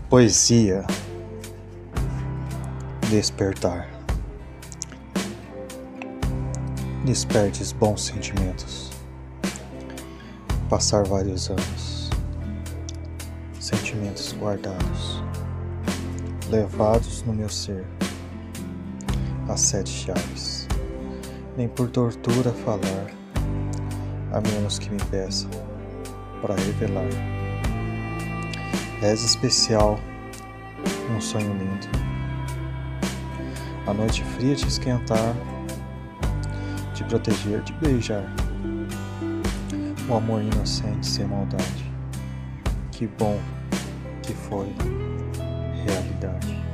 Poesia, despertar. Despertes bons sentimentos. Passar vários anos. Sentimentos guardados, levados no meu ser. As 7 chaves. Nem por tortura falar, a menos que me peça para revelar. És especial, um sonho lindo. A noite fria te esquentar, te proteger, te beijar. O amor inocente sem maldade. Que bom que foi realidade.